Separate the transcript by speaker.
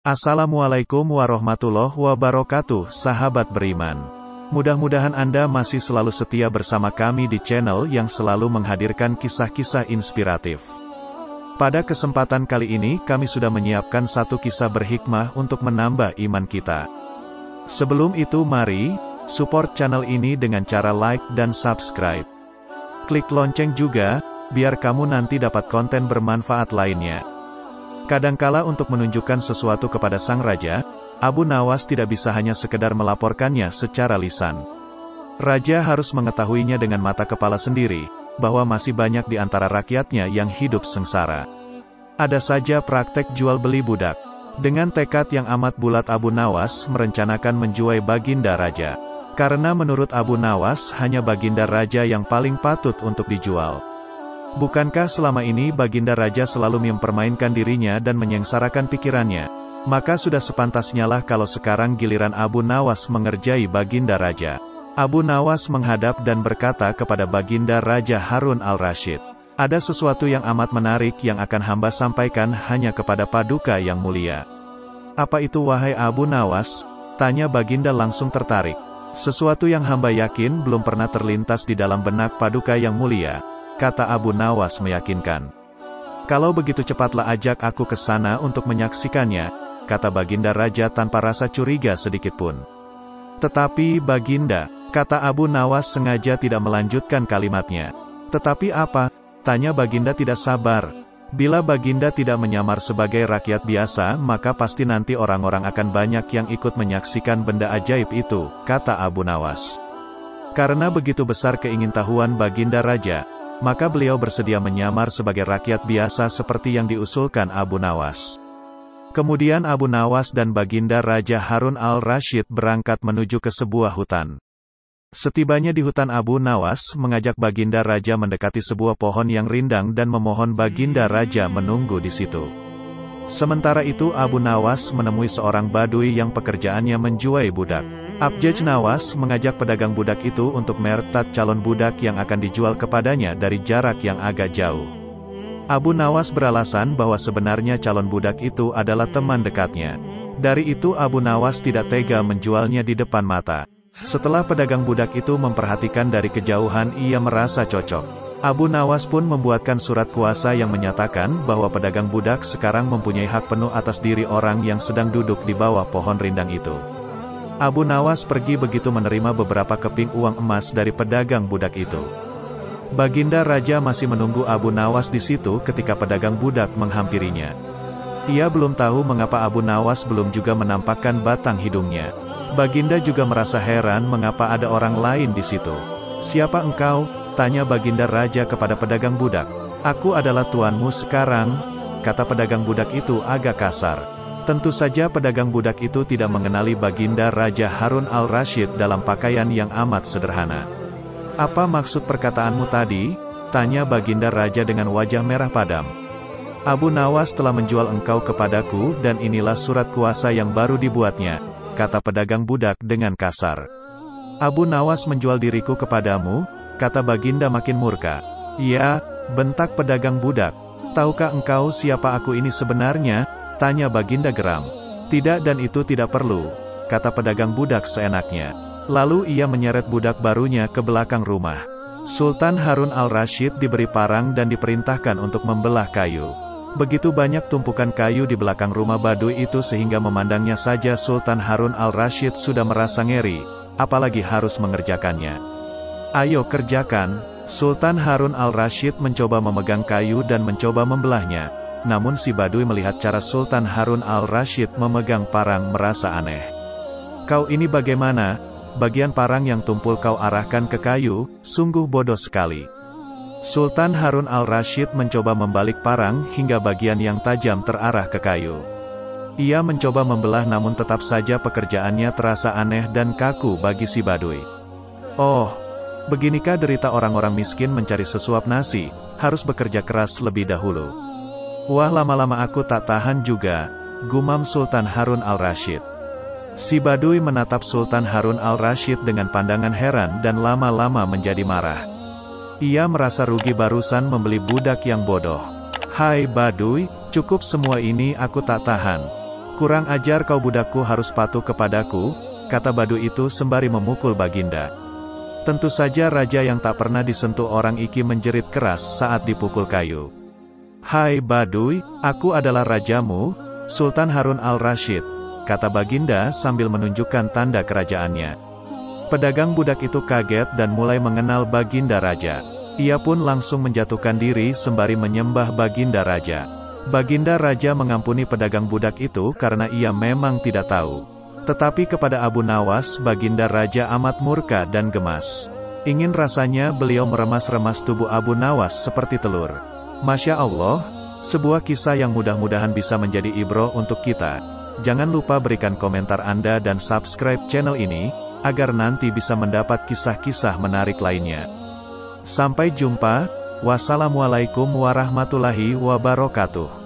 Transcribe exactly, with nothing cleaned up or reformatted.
Speaker 1: Assalamualaikum warahmatullahi wabarakatuh, sahabat beriman. Mudah-mudahan Anda masih selalu setia bersama kami di channel yang selalu menghadirkan kisah-kisah inspiratif. Pada kesempatan kali ini kami sudah menyiapkan satu kisah berhikmah untuk menambah iman kita. Sebelum itu mari, support channel ini dengan cara like dan subscribe. Klik lonceng juga, biar kamu nanti dapat konten bermanfaat lainnya. Kadangkala untuk menunjukkan sesuatu kepada sang raja, Abu Nawas tidak bisa hanya sekedar melaporkannya secara lisan. Raja harus mengetahuinya dengan mata kepala sendiri, bahwa masih banyak di antara rakyatnya yang hidup sengsara. Ada saja praktek jual beli budak. Dengan tekad yang amat bulat Abu Nawas merencanakan menjual Baginda Raja. Karena menurut Abu Nawas hanya Baginda Raja yang paling patut untuk dijual. Bukankah selama ini Baginda Raja selalu mempermainkan dirinya dan menyengsarakan pikirannya? Maka sudah sepantasnya lah kalau sekarang giliran Abu Nawas mengerjai Baginda Raja. Abu Nawas menghadap dan berkata kepada Baginda Raja Harun al-Rasyid, "Ada sesuatu yang amat menarik yang akan hamba sampaikan hanya kepada Paduka yang mulia." "Apa itu wahai Abu Nawas?" tanya Baginda langsung tertarik. "Sesuatu yang hamba yakin belum pernah terlintas di dalam benak Paduka yang mulia," kata Abu Nawas meyakinkan. "Kalau begitu cepatlah ajak aku ke sana untuk menyaksikannya," kata Baginda Raja tanpa rasa curiga sedikitpun. "Tetapi Baginda," kata Abu Nawas sengaja tidak melanjutkan kalimatnya. "Tetapi apa?" tanya Baginda tidak sabar. "Bila Baginda tidak menyamar sebagai rakyat biasa, maka pasti nanti orang-orang akan banyak yang ikut menyaksikan benda ajaib itu," kata Abu Nawas. Karena begitu besar keingintahuan Baginda Raja, maka beliau bersedia menyamar sebagai rakyat biasa seperti yang diusulkan Abu Nawas. Kemudian Abu Nawas dan Baginda Raja Harun al-Rasyid berangkat menuju ke sebuah hutan. Setibanya di hutan, Abu Nawas mengajak Baginda Raja mendekati sebuah pohon yang rindang dan memohon Baginda Raja menunggu di situ. Sementara itu Abu Nawas menemui seorang badui yang pekerjaannya menjual budak. Abjaj Nawas mengajak pedagang budak itu untuk mertat calon budak yang akan dijual kepadanya dari jarak yang agak jauh. Abu Nawas beralasan bahwa sebenarnya calon budak itu adalah teman dekatnya. Dari itu Abu Nawas tidak tega menjualnya di depan mata. Setelah pedagang budak itu memperhatikan dari kejauhan, ia merasa cocok. Abu Nawas pun membuatkan surat kuasa yang menyatakan bahwa pedagang budak sekarang mempunyai hak penuh atas diri orang yang sedang duduk di bawah pohon rindang itu. Abu Nawas pergi begitu menerima beberapa keping uang emas dari pedagang budak itu. Baginda Raja masih menunggu Abu Nawas di situ ketika pedagang budak menghampirinya. Ia belum tahu mengapa Abu Nawas belum juga menampakkan batang hidungnya. Baginda juga merasa heran mengapa ada orang lain di situ. "Siapa engkau?" tanya Baginda Raja kepada pedagang budak. "Aku adalah tuanmu sekarang," kata pedagang budak itu agak kasar. Tentu saja pedagang budak itu tidak mengenali Baginda Raja Harun al-Rasyid dalam pakaian yang amat sederhana. "Apa maksud perkataanmu tadi?" tanya Baginda Raja dengan wajah merah padam. "Abu Nawas telah menjual engkau kepadaku dan inilah surat kuasa yang baru dibuatnya," kata pedagang budak dengan kasar. "Abu Nawas menjual diriku kepadamu?" kata Baginda makin murka. "Iya," bentak pedagang budak. "Tahukah engkau siapa aku ini sebenarnya?" tanya Baginda geram. "Tidak, dan itu tidak perlu," kata pedagang budak seenaknya. Lalu ia menyeret budak barunya ke belakang rumah. Sultan Harun al-Rasyid diberi parang dan diperintahkan untuk membelah kayu. Begitu banyak tumpukan kayu di belakang rumah badui itu sehingga memandangnya saja Sultan Harun al-Rasyid sudah merasa ngeri, apalagi harus mengerjakannya. "Ayo kerjakan." Sultan Harun al-Rasyid mencoba memegang kayu dan mencoba membelahnya. Namun si badui melihat cara Sultan Harun al-Rasyid memegang parang merasa aneh. "Kau ini bagaimana? Bagian parang yang tumpul kau arahkan ke kayu, sungguh bodoh sekali." Sultan Harun al-Rasyid mencoba membalik parang hingga bagian yang tajam terarah ke kayu. Ia mencoba membelah namun tetap saja pekerjaannya terasa aneh dan kaku bagi si badui. "Oh, beginikah derita orang-orang miskin mencari sesuap nasi, harus bekerja keras lebih dahulu. Wah, lama-lama aku tak tahan juga," gumam Sultan Harun al-Rasyid. Si badui menatap Sultan Harun al-Rasyid dengan pandangan heran dan lama-lama menjadi marah. Ia merasa rugi barusan membeli budak yang bodoh. "Hai badui, cukup semua ini, aku tak tahan. Kurang ajar kau budakku, harus patuh kepadaku, kata Baduy itu sembari memukul Baginda. Tentu saja raja yang tak pernah disentuh orang iki menjerit keras saat dipukul kayu. Hai Baduy, aku adalah rajamu, Sultan Harun al-Rasyid, kata Baginda sambil menunjukkan tanda kerajaannya. Pedagang budak itu kaget dan mulai mengenal Baginda Raja. Ia pun langsung menjatuhkan diri sembari menyembah Baginda Raja. Baginda Raja mengampuni pedagang budak itu karena ia memang tidak tahu. Tetapi kepada Abu Nawas, Baginda Raja amat murka dan gemas. Ingin rasanya beliau meremas-remas tubuh Abu Nawas seperti telur. Masya Allah, sebuah kisah yang mudah-mudahan bisa menjadi ibroh untuk kita. Jangan lupa berikan komentar Anda dan subscribe channel ini, agar nanti bisa mendapat kisah-kisah menarik lainnya. Sampai jumpa, wassalamualaikum warahmatullahi wabarakatuh.